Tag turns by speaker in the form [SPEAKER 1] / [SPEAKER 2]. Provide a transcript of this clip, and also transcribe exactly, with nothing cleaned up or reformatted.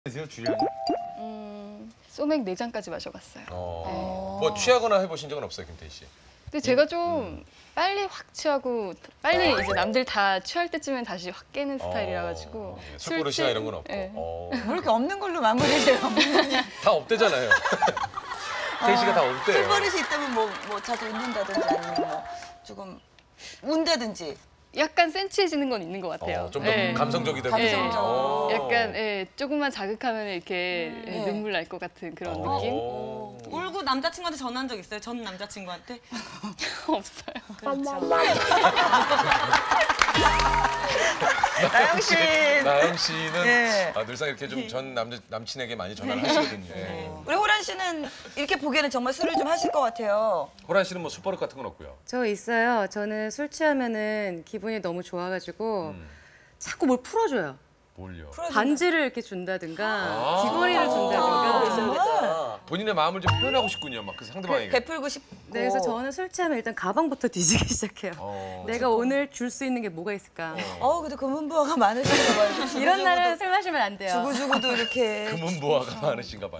[SPEAKER 1] 드세요, 주량이?
[SPEAKER 2] 음, 소맥 네 잔까지 마셔봤어요.
[SPEAKER 3] 어.
[SPEAKER 2] 네.
[SPEAKER 3] 뭐 취하거나 해보신 적은 없어요, 김태희 씨?
[SPEAKER 2] 근데 제가 좀 빨리 확 취하고 빨리 이제 남들 다 취할 때쯤엔 다시 확 깨는 스타일이라 가지고
[SPEAKER 3] 어, 술버릇이나 이런 건 없고.
[SPEAKER 2] 네.
[SPEAKER 3] 어.
[SPEAKER 4] 왜 이렇게 없는 걸로 마무리해요?
[SPEAKER 3] 다 없대잖아요. 태희 씨가 다 없대요.
[SPEAKER 4] 술버릇이 있다면 뭐, 뭐 자주 웃는다든지 아니면 뭐 조금 운다든지.
[SPEAKER 2] 약간 센치해지는 건 있는 것 같아요.
[SPEAKER 3] 어, 좀 더
[SPEAKER 2] 네.
[SPEAKER 3] 감성적이 되고.
[SPEAKER 4] 감성적.
[SPEAKER 3] 어.
[SPEAKER 2] 약간 예, 조금만 자극하면 이렇게 예,
[SPEAKER 4] 네.
[SPEAKER 2] 눈물 날 것 같은 그런
[SPEAKER 3] 어.
[SPEAKER 2] 느낌?
[SPEAKER 5] 울고 남자친구한테 전화한 적 있어요? 전 남자친구한테?
[SPEAKER 2] 없어요.
[SPEAKER 5] 그렇죠.
[SPEAKER 4] 나영 씨.
[SPEAKER 3] 나영 씨는
[SPEAKER 4] 네.
[SPEAKER 3] 아, 늘상 이렇게 좀 전 남자 남친에게 많이 전화를 하시거든요. 네.
[SPEAKER 4] 우리 호란 씨는 이렇게 보기에는 정말 술을 좀 하실 것 같아요.
[SPEAKER 3] 호란 씨는 뭐 술버릇 같은 건 없고요.
[SPEAKER 6] 저 있어요. 저는 술 취하면은 기분이 너무 좋아가지고
[SPEAKER 3] 음.
[SPEAKER 6] 자꾸 뭘 풀어줘요.
[SPEAKER 3] 뭘요?
[SPEAKER 6] 반지를 이렇게 준다든가
[SPEAKER 3] 아.
[SPEAKER 6] 귀걸이를 준다든가.
[SPEAKER 4] 정말
[SPEAKER 3] 본인의 마음을 좀 표현하고 싶군요. 막 그 상대방에게.
[SPEAKER 4] 베풀고 싶고.
[SPEAKER 6] 네, 그래서 저는 술 취하면 일단 가방부터 뒤지기 시작해요.
[SPEAKER 3] 어.
[SPEAKER 6] 내가 오늘 줄 수 있는 게 뭐가 있을까.
[SPEAKER 4] 어우, 근데 금은부화가 많으신가 봐요.
[SPEAKER 6] 이런 날은 술 마시면 안 돼요.
[SPEAKER 4] 주구주구도 이렇게.
[SPEAKER 3] 금은보화가 많으신가 봐요.